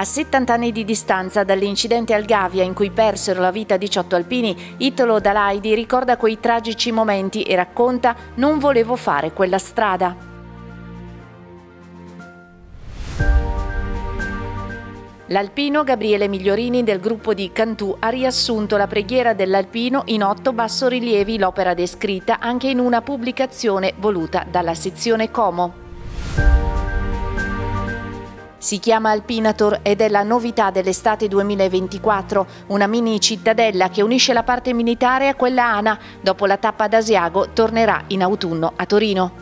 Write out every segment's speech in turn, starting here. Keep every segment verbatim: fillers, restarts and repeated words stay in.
settanta anni di distanza dall'incidente al Gavia in cui persero la vita diciotto alpini, Italo Dalaidi ricorda quei tragici momenti e racconta: non volevo fare quella strada. L'alpino Gabriele Migliorini del gruppo di Cantù ha riassunto la preghiera dell'alpino in otto bassorilievi, l'opera descritta anche in una pubblicazione voluta dalla sezione Como. Si chiama Alpinator ed è la novità dell'estate duemilaventiquattro, una mini cittadella che unisce la parte militare a quella ANA. Dopo la tappa ad Asiago tornerà in autunno a Torino.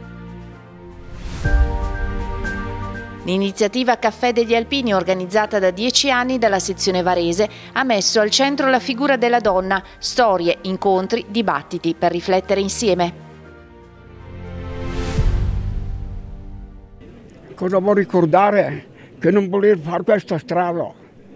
L'iniziativa Caffè degli Alpini, organizzata da dieci anni dalla sezione Varese, ha messo al centro la figura della donna, storie, incontri, dibattiti per riflettere insieme. Cosa vuol ricordare? Che non volevo fare questa strada.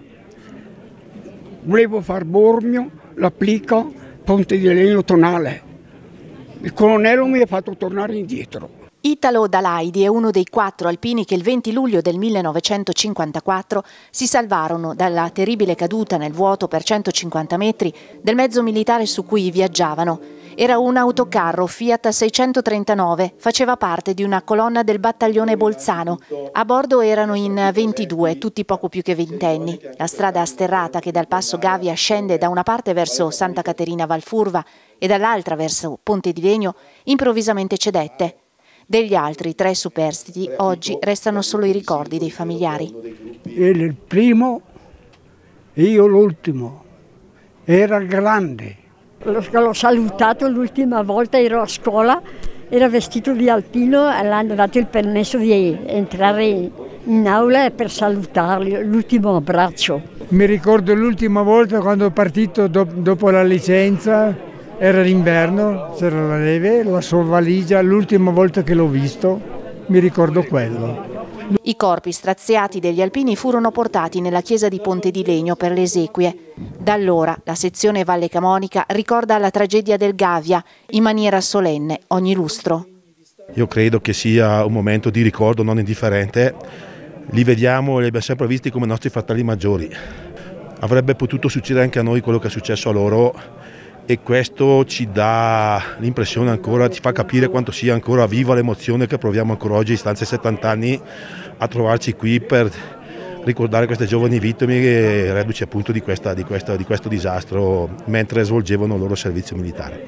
Volevo far Bormio, l'Applico, Ponte di Legno Tonale. Il colonnello mi ha fatto tornare indietro. Italo Dalaidi è uno dei quattro alpini che il venti luglio del millenovecentocinquantaquattro si salvarono dalla terribile caduta nel vuoto per centocinquanta metri del mezzo militare su cui viaggiavano. Era un autocarro Fiat seicentotrentanove, faceva parte di una colonna del battaglione Bolzano. A bordo erano in ventidue, tutti poco più che ventenni. La strada sterrata che dal passo Gavia scende da una parte verso Santa Caterina Valfurva e dall'altra verso Ponte di Legno improvvisamente cedette. Degli altri tre superstiti oggi restano solo i ricordi dei familiari. Era il primo e io l'ultimo. Era grande. L'ho salutato l'ultima volta, ero a scuola, era vestito di alpino e l'hanno dato il permesso di entrare in aula per salutarli, l'ultimo abbraccio. Mi ricordo l'ultima volta quando è partito do- dopo la licenza. Era l'inverno, c'era la neve, la sua valigia, l'ultima volta che l'ho visto, mi ricordo quello. I corpi straziati degli alpini furono portati nella chiesa di Ponte di Legno per le esequie. Da allora la sezione Valle Camonica ricorda la tragedia del Gavia in maniera solenne ogni lustro. Io credo che sia un momento di ricordo non indifferente. Li vediamo e li abbiamo sempre visti come nostri fratelli maggiori. Avrebbe potuto succedere anche a noi quello che è successo a loro. E questo ci dà l'impressione ancora, ci fa capire quanto sia ancora viva l'emozione che proviamo ancora oggi, a distanza di settanta anni, a trovarci qui per ricordare queste giovani vittime reduci appunto di, questa, di, questa, di questo disastro mentre svolgevano il loro servizio militare.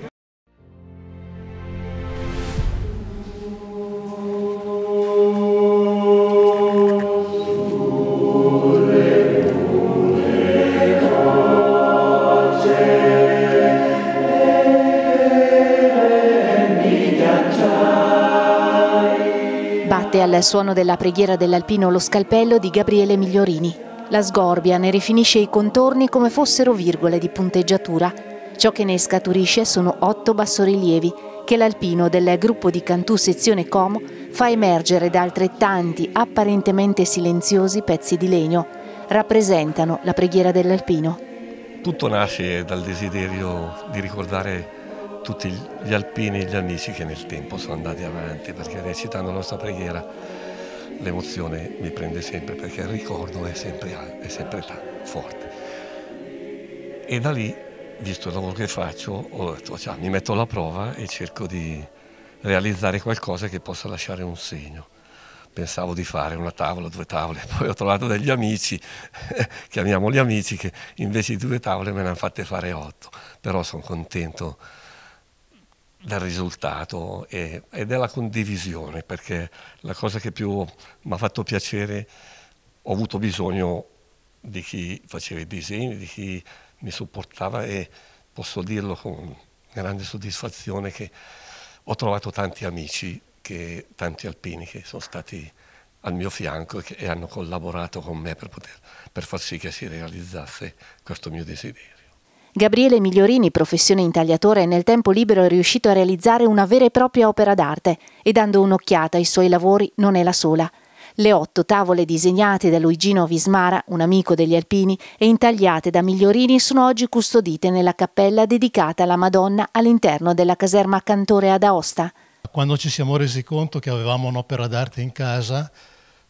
Batte al suono della preghiera dell'alpino lo scalpello di Gabriele Migliorini. La sgorbia ne rifinisce i contorni come fossero virgole di punteggiatura. Ciò che ne scaturisce sono otto bassorilievi che l'alpino del gruppo di Cantù sezione Como fa emergere da altrettanti apparentemente silenziosi pezzi di legno. Rappresentano la preghiera dell'alpino. Tutto nasce dal desiderio di ricordare tutti gli alpini e gli amici che nel tempo sono andati avanti, perché recitando la nostra preghiera l'emozione mi prende sempre, perché il ricordo è sempre, è sempre forte. E da lì, visto il lavoro che faccio, ho detto, cioè, mi metto alla prova e cerco di realizzare qualcosa che possa lasciare un segno. Pensavo di fare una tavola, due tavole, poi ho trovato degli amici, chiamiamoli amici, che invece di due tavole me ne hanno fatte fare otto, però sono contento del risultato e, e della condivisione, perché la cosa che più mi ha fatto piacere, ho avuto bisogno di chi faceva i disegni, di chi mi supportava, e posso dirlo con grande soddisfazione che ho trovato tanti amici, che, tanti alpini che sono stati al mio fianco e, che, e hanno collaborato con me per, poter, per far sì che si realizzasse questo mio desiderio. Gabriele Migliorini, professione intagliatore, nel tempo libero è riuscito a realizzare una vera e propria opera d'arte e, dando un'occhiata ai suoi lavori, non è la sola. Le otto tavole disegnate da Luigino Vismara, un amico degli alpini, e intagliate da Migliorini sono oggi custodite nella cappella dedicata alla Madonna all'interno della caserma Cantore ad Aosta. Quando ci siamo resi conto che avevamo un'opera d'arte in casa,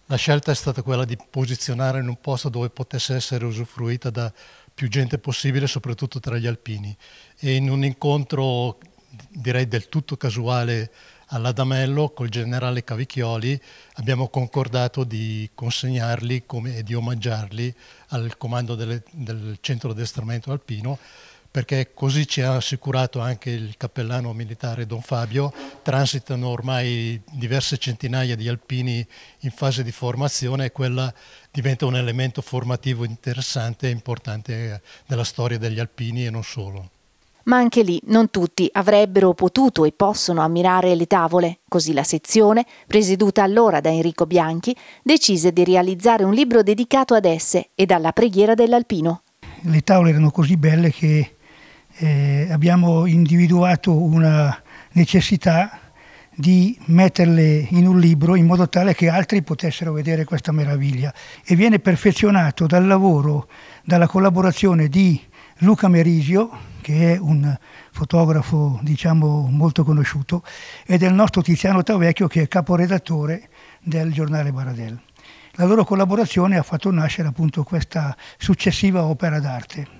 La scelta è stata quella di posizionare in un posto dove potesse essere usufruita da più gente possibile, soprattutto tra gli alpini. E in un incontro, direi del tutto casuale, all'Adamello col generale Cavicchioli abbiamo concordato di consegnarli come, e di omaggiarli al comando delle, del centro addestramento alpino, perché così ci ha assicurato anche il cappellano militare Don Fabio. Transitano ormai diverse centinaia di alpini in fase di formazione e quella diventa un elemento formativo interessante e importante della storia degli alpini e non solo. Ma anche lì non tutti avrebbero potuto e possono ammirare le tavole. Così la sezione, presieduta allora da Enrico Bianchi, decise di realizzare un libro dedicato ad esse e alla preghiera dell'alpino. Le tavole erano così belle che eh, abbiamo individuato una necessità di metterle in un libro in modo tale che altri potessero vedere questa meraviglia. E viene perfezionato dal lavoro, dalla collaborazione di Luca Merisio, che è un fotografo diciamo molto conosciuto, e del nostro Tiziano Tavecchio, che è caporedattore del giornale Baradel. La loro collaborazione ha fatto nascere appunto questa successiva opera d'arte.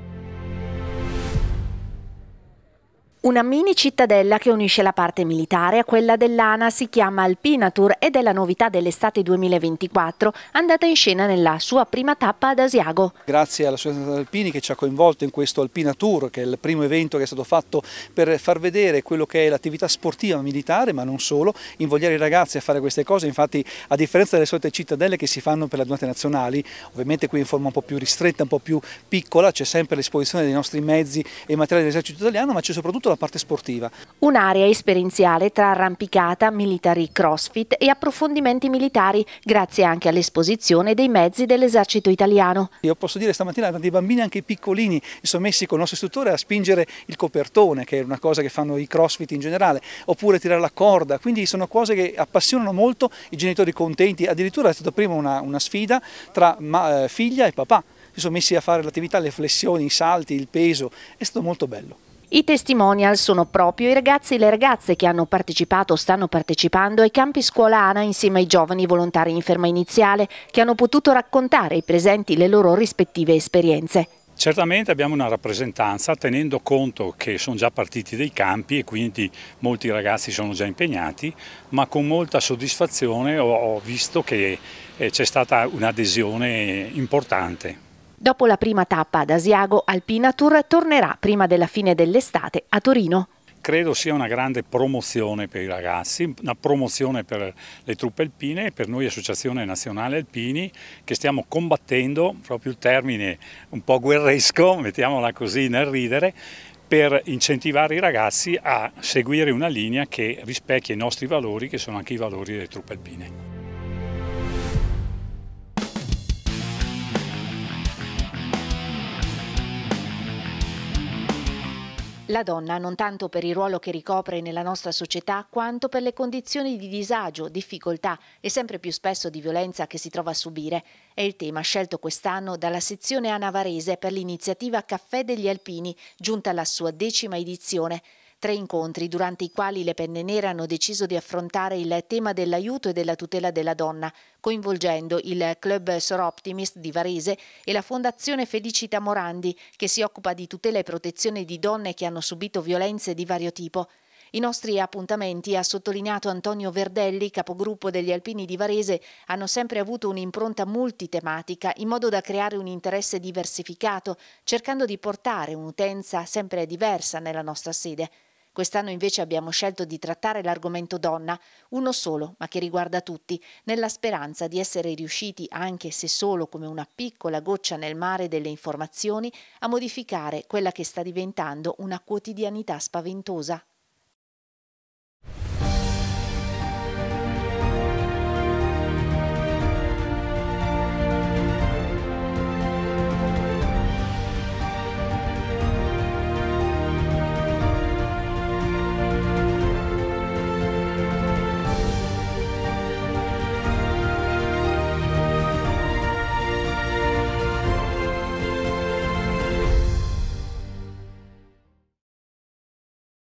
Una mini cittadella che unisce la parte militare a quella dell'A N A si chiama Alpinatur ed è la novità dell'estate duemilaventiquattro, andata in scena nella sua prima tappa ad Asiago. Grazie all'Associazione Alpini che ci ha coinvolto in questo Alpinatur, che è il primo evento che è stato fatto per far vedere quello che è l'attività sportiva militare, ma non solo, invogliare i ragazzi a fare queste cose. Infatti, a differenza delle solite cittadelle che si fanno per le adunate nazionali, ovviamente qui in forma un po' più ristretta, un po' più piccola, c'è sempre l'esposizione dei nostri mezzi e materiali dell'esercito italiano, ma c'è soprattutto la parte sportiva. Un'area esperienziale tra arrampicata, military crossfit e approfondimenti militari, grazie anche all'esposizione dei mezzi dell'esercito italiano. Io posso dire stamattina tanti bambini, anche piccolini, si sono messi con il nostro istruttore a spingere il copertone, che è una cosa che fanno i crossfit in generale, oppure tirare la corda, quindi sono cose che appassionano molto i genitori contenti. Addirittura è stata prima una, una sfida tra ma, eh, figlia e papà, si sono messi a fare l'attività, le flessioni, i salti, il peso, è stato molto bello. I testimonial sono proprio i ragazzi e le ragazze che hanno partecipato o stanno partecipando ai campi scuola A N A insieme ai giovani volontari in ferma iniziale che hanno potuto raccontare ai presenti le loro rispettive esperienze. Certamente abbiamo una rappresentanza, tenendo conto che sono già partiti dei campi e quindi molti ragazzi sono già impegnati, ma con molta soddisfazione ho, ho visto che eh, c'è stata un'adesione importante. Dopo la prima tappa ad Asiago, Alpinatur tornerà prima della fine dell'estate a Torino. Credo sia una grande promozione per i ragazzi, una promozione per le truppe alpine e per noi Associazione Nazionale Alpini, che stiamo combattendo, proprio il termine un po' guerresco, mettiamola così nel ridere, per incentivare i ragazzi a seguire una linea che rispecchia i nostri valori, che sono anche i valori delle truppe alpine. La donna non tanto per il ruolo che ricopre nella nostra società, quanto per le condizioni di disagio, difficoltà e sempre più spesso di violenza che si trova a subire. È il tema scelto quest'anno dalla sezione A N A Varese per l'iniziativa Caffè degli Alpini, giunta alla sua decima edizione. Tre incontri durante i quali le penne nere hanno deciso di affrontare il tema dell'aiuto e della tutela della donna, coinvolgendo il Club Soroptimist di Varese e la Fondazione Felicita Morandi, che si occupa di tutela e protezione di donne che hanno subito violenze di vario tipo. I nostri appuntamenti, ha sottolineato Antonio Verdelli, capogruppo degli Alpini di Varese, hanno sempre avuto un'impronta multitematica in modo da creare un interesse diversificato, cercando di portare un'utenza sempre diversa nella nostra sede. Quest'anno invece abbiamo scelto di trattare l'argomento donna, uno solo, ma che riguarda tutti, nella speranza di essere riusciti, anche se solo come una piccola goccia nel mare delle informazioni, a modificare quella che sta diventando una quotidianità spaventosa.